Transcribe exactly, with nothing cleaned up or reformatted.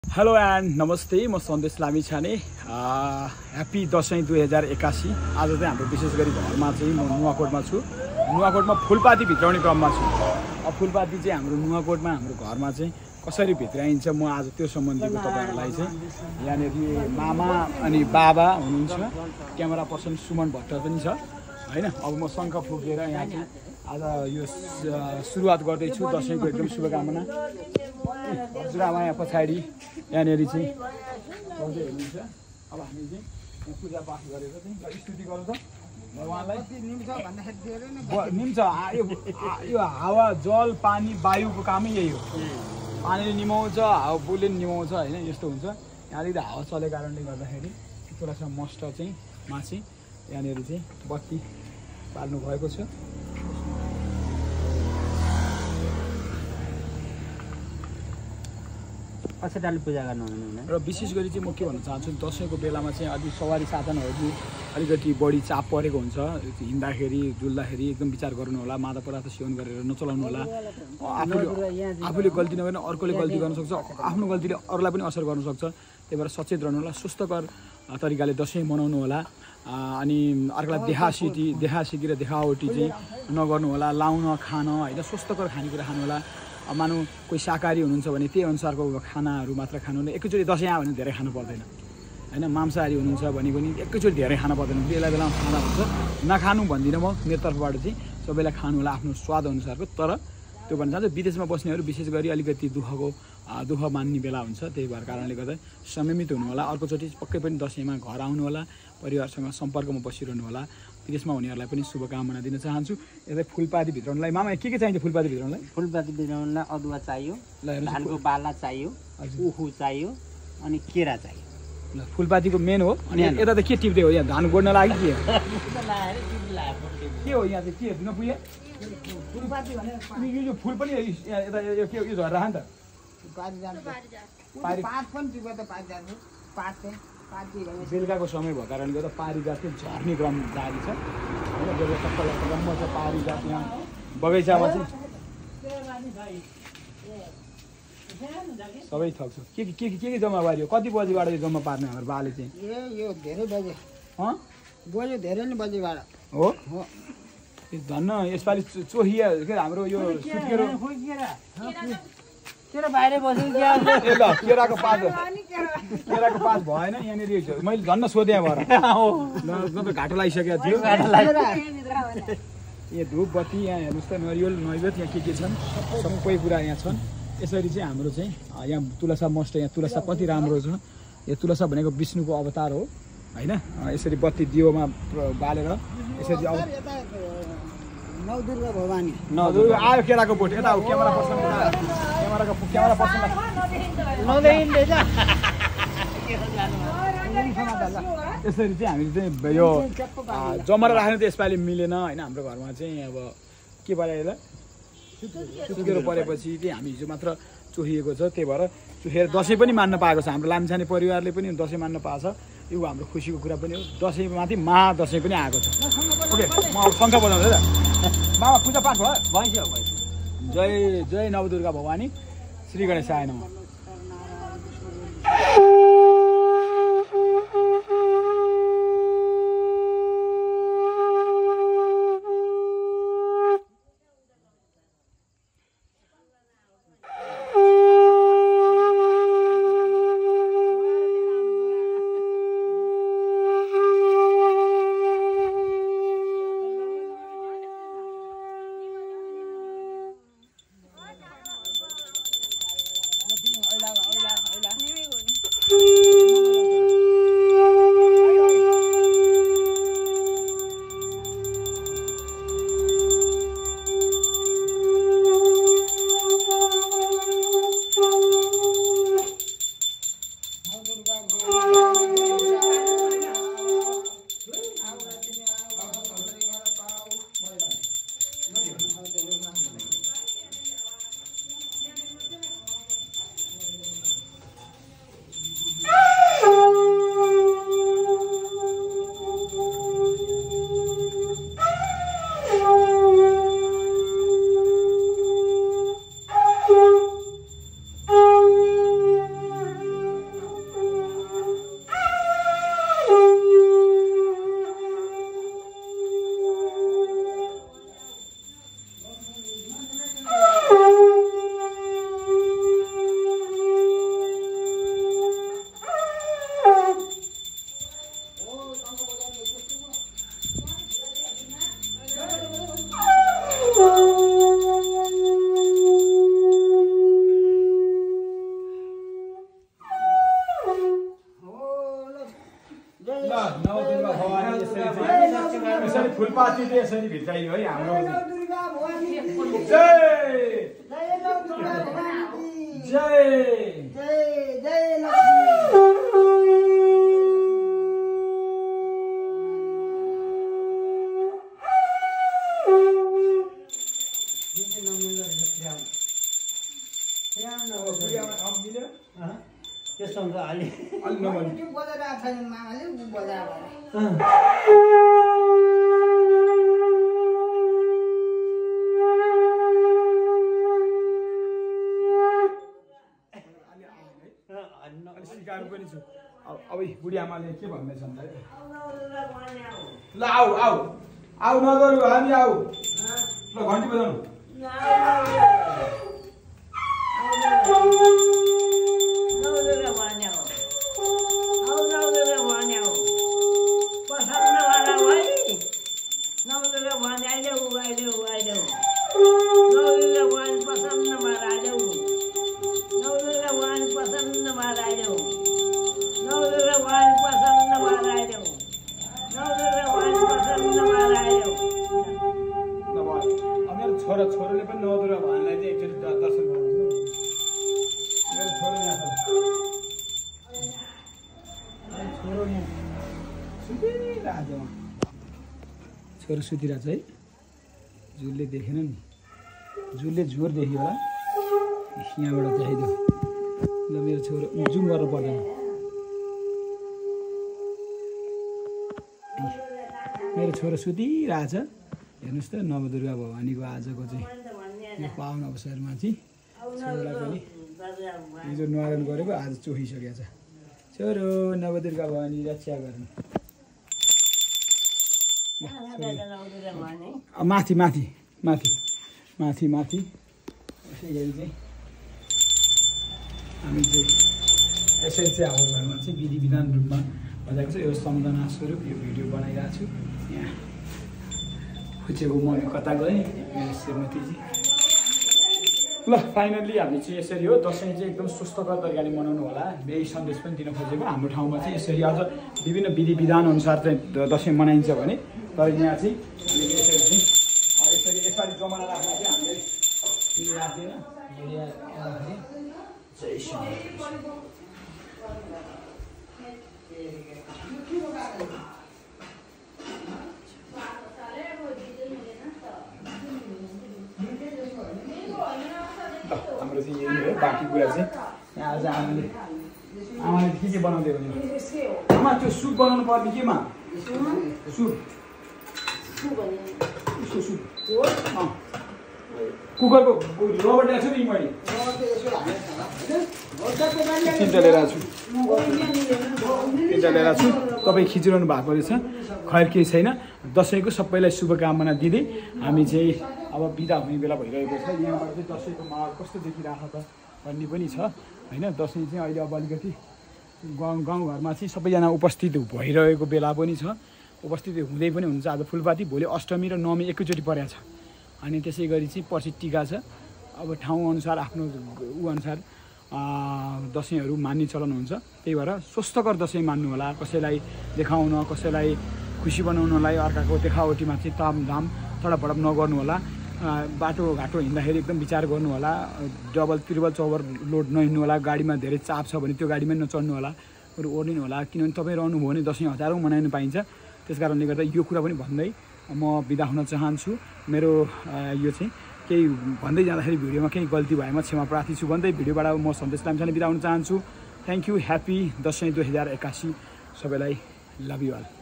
Hello and नमस्ते, म सन्देश लामिछाने। ह्याप्पी दसैँ दुई हजार एकासी। आज चाहिँ हाम्रो विशेष गरी घरमा चाहिँ म नुवाकोटमा छु। नुवाकोटमा फुलपाती भित्राउने क्रममा छु। अब फुलपाती चाहिँ हाम्रो नुवाकोटमा हाम्रो घरमा चाहिँ कसरी भित्राइन्छ, म आज त्यो सम्बन्धीको तपाईँहरूलाई चाहिँ यहाँनिर मामा अनि बाबा हुनुहुन्छ, क्यामेरा पर्सन सुमन भट्ट पनि छ हैन। अब म शङ्ख फुकेर यहाँ चाहिँ आज यो सुरुवात गर्दैछु। दसैँको एकदम शुभकामना। हजुरआमा यहाँ पछाडि यहाँनिर चाहिँ गर्दै हुनुहुन्छ। अब हामी चाहिँ पूजापाठ गरेर चाहिँ स्तुति गरौँ त भगवानलाई। निम्छ यो हावा जल पानी वायुको कामै यही हो। पानीले निमाउँछ, हावा बुलले निमाउँछ होइन, यस्तो हुन्छ। यहाँनिर हावा चलेको कारणले गर्दाखेरि थोरै सा मस्ट चाहिँ माथि यहाँनिर चाहिँ बत्ती बाल्नु भएको छ। अक्षताले पूजा गर्नु हुँदैन र विशेष गरी चाहिँ म के भन्न चाहन्छु, दसैँको बेलामा चाहिँ अलि सवारी साधनहरू अलिकति बढी चाप परेको हुन्छ। हिँड्दाखेरि जुल्दाखेरि एकदम विचार गर्नु होला, मादक पदार्थ सेवन गरेर नचलाउनु होला। आफूले आफूले गल्ती नगर्ने अर्कोले गल्ती गर्न सक्छ, आफ्नो गल्तीले अरूलाई पनि असर गर्न सक्छ। त्यही भएर सचेत रहनु होला, स्वस्थकर तरिकाले दसैँ मनाउनु होला। अनि अर्कोलाई देखासिटी देखासिकी र देखावटी चाहिँ नगर्नु होला। लाउन खान होइन, स्वस्थकर खानेकुरा खानु होला। मानौँ कोही शाकाहारी हुनुहुन्छ भने त्यही अनुसारको खानाहरू मात्र खानु होला। एकैचोटि दसैँ आयो भने धेरै खानु पर्दैन होइन। मांसाहारी हुनुहुन्छ भने पनि एकैचोटि धेरै खानु पर्दैन, बेला बेलामा खाँदा हुन्छ। नखानु भन्दिनँ म, मेरो तर्फबाट चाहिँ सबैलाई खानु होला आफ्नो स्वाद अनुसारको। तर त्यो भन्न चाहन्छु, विदेशमा बस्नेहरू विशेष गरी अलिकति दुःखको दुःख मान्ने बेला हुन्छ। त्यही भएर कारणले गर्दा संयमित हुनु होला। अर्कोचोटि पक्कै पनि दसैँमा घर आउनु होला, परिवारसँग सम्पर्कमा बसिरहनु होला। विदेशमा हुनेहरूलाई पनि शुभकामना दिन चाहन्छु। यतै फुलपाती भित्राउनलाई मामा के के चाहिन्छ? फुलपाती भित्राउनलाई फुलपाती भित्राउनलाई अदुवा चाहियो, धानको बाला चाहियो, उखु चाहियो अनि केरा चाहियो। ल, फुलपातीको मेन हो। अनि यता त के टिप्दै हो? यहाँ धान गोड्न लागि के के हो? यहाँ चाहिँ के नपुगे फुलपाती भने यो फुल पनि यता यो के यो झरेर नि त बेलुकाको समय भएको कारणले गर्दा पारिजातको झर्ने क्रम जारी छ होइन। जब टक्क रम्म छ पारिजात यहाँ बगैँचामा चाहिँ सबै थक्छ। के के के के जम्मा पार्यो? कति बजीबाट यो जम्मा पार्ने हाम्रो बाले चाहिँ? ए यो धेरै बजे अँ बज्यो, धेरै नै बजेबाट हो। धन्न यसपालि चोहिया के हाम्रो यो सुत्केरो केरा बाहिर बसेको ए ल केराको पात केराको पात भएन यहाँनिर। मैले झन्न सोधेँ भएर नत्र घाटो लागिसकेको थियो। ए धुप बत्ती यहाँ हेर्नुहोस् त, नरिवल नैवेद्य यहाँ के के छन्, सबै कुरा यहाँ छन्। यसरी चाहिँ हाम्रो चाहिँ यहाँ तुलसा मस्ट, यहाँ तुलसा कति राम्रो छ। यो तुलसा भनेको विष्णुको अवतार हो होइन। यसरी बत्ती दियोमा बालेर यसरी अब नवदुर्गा भवानी नवदुर्गा आयो केराको बोट। यता हो क्यामेरा पर्सन, क्यामेराको क्यामेरा पर्सनलाई यसरी चाहिँ हामीले चाहिँ यो जमाएर राख्नु त यसपालि मिलेन होइन। हाम्रो घरमा चाहिँ अब के भयो यसलाई सुत्केरो परेपछि चाहिँ हामी हिजो मात्र चोहिएको छ। त्यही भएर चोहेर दसैँ पनि मान्न पाएको छ। हाम्रो लामिछाने परिवारले पनि दसैँ मान्न पाएको छ। यो हाम्रो खुसीको कुरा पनि हो। दसैँमाथि महादसैँ पनि आएको छ। ओके, म अब शङ्ख बजाउँदै त बाबा पूजापाठ भयो भइसक्यो भइसक्यो। जय जय नवदुर्गा भवानी, श्री गणेशाय नमः। नवदुर्गा भवानी यसरी चाहिँ यसरी फुलपाती चाहिँ यसरी भित्राइयो है हाम्रो दुर्गा भवानी जय जय नवदुर्गा भवानी जय जय जय लक्ष्मी त्यस्तो हुन्छ अलि अलि नभन्नु त्यो बजाएर छैन मामाले उ बजाएर सिकाएको पनि छु अब बुढी आमाले के भन्दैछ भन्दा ल आऊ आऊ आऊ नगरौँ हामी आऊ ल घन्टी बजाउनु छोरा छोरोले पनि नवदुर्गा भवानीलाई चाहिँ एकचोटि दर्शन गर्नु मेरो छोरो यहाँ छ छोरो यहाँ सुतिरहेको छ छोरो सुतिरहेको छ है जुलले देखेन नि जुलले जोर देख्यो होला यहाँबाट देखाइदियो ल मेरो छोरो जुम गर्नु पर्दैन मेरो छोरो सुतिरहेछ हेर्नुहोस् त नवदुर्गा भवानीको आजको चाहिँ यो पावन अवसरमा चाहिँ छोरोलाई पनि हिजो न्वारन गरेको आज चोखिसकेको छ छोरो नवदुर्गा भवानी रक्षा गर्नु माथि माथि माथि माथि माथि यसै गरी चाहिँ हामी चाहिँ यसरी चाहिँ हाम्रो घरमा चाहिँ विधि विधान रूपमा बजाएको छ यो सम्झना स्वरूप यो भिडियो बनाइरहेको छु यहाँ खुचेको म कता गएँ मेरो श्रीमतीजी ल फाइनल्ली हामी चाहिँ यसरी हो दसैँ चाहिँ एकदम स्वस्थकर तरिकाले मनाउनु होला यही सन्देश पनि दिन खोजेको हाम्रो ठाउँमा चाहिँ यसरी अझ विभिन्न विधि विधान अनुसार चाहिँ दसैँ मनाइन्छ भने तर यहाँ चाहिँ हामीले यसरी चाहिँ यसरी यसरी जमाना राख्दा चाहिँ हामीले राख्दैन जय श्री हाम्रो चाहिँ यही हो बाँकी कुरा चाहिँ यहाँ आज आमाले आमाले के के बनाउँदै भने आमा त्यो सुप बनाउनु पर्ने केमा सुप सुप कुकरको रबर ल्याएको छु नि मैले तिनवटा लिएर आएको छु तिनवटा लिएर आएको छु तपाईँ खिचिरहनु भएको रहेछ खैर केही छैन दसैँको सबैलाई शुभकामना दिँदै हामी चाहिँ अब बिदा हुने बेला भइरहेको छ यहाँबाट चाहिँ दसैँको माहौल कस्तो देखिरहेको त भन्ने पनि छ होइन दसैँ चाहिँ अहिले अब अलिकति गाउँ गाउँघरमा चाहिँ सबैजना उपस्थित भइरहेको बेला पनि छ उपस्थित हुँदै पनि हुन्छ आज फुलपाती भोलि अष्टमी र नवमी एकैचोटि परेको छ अनि त्यसै गरी चाहिँ पछि टिका छ अब ठाउँअनुसार आफ्नो ऊ अनुसार दसैँहरू मान्ने चलन हुन्छ त्यही भएर स्वस्थकर दसैँ मान्नु होला कसैलाई देखाउन कसैलाई खुसी बनाउनलाई अर्काको देखावटीमा चाहिँ तामझाम तडपडप नगर्नु होला बाटोघाटो हिँड्दाखेरि एकदम विचार गर्नु होला डबल त्रिबल चौबर लोड नहिँड्नु होला गाडीमा धेरै चाप छ भने त्यो गाडीमा नचढ्नु होला बरु ओर्लिनु होला किनभने तपाईँ रहनुभयो भने दसैँ हजारौँ मनाउनु पाइन्छ त्यस कारणले गर्दा यो कुरा पनि भन्दै म बिदा हुन चाहन्छु मेरो यो चाहिँ केही भन्दै जाँदाखेरि भिडियोमा केही गल्ती भएमा क्षमा प्रार्थी छु भन्दै भिडियोबाट म सन्देश लामिछाने बिदा हुन चाहन्छु थ्याङ्क यू ह्याप्पी दसैँ दुई हजार एक्कासी सबैलाई लभ यु अल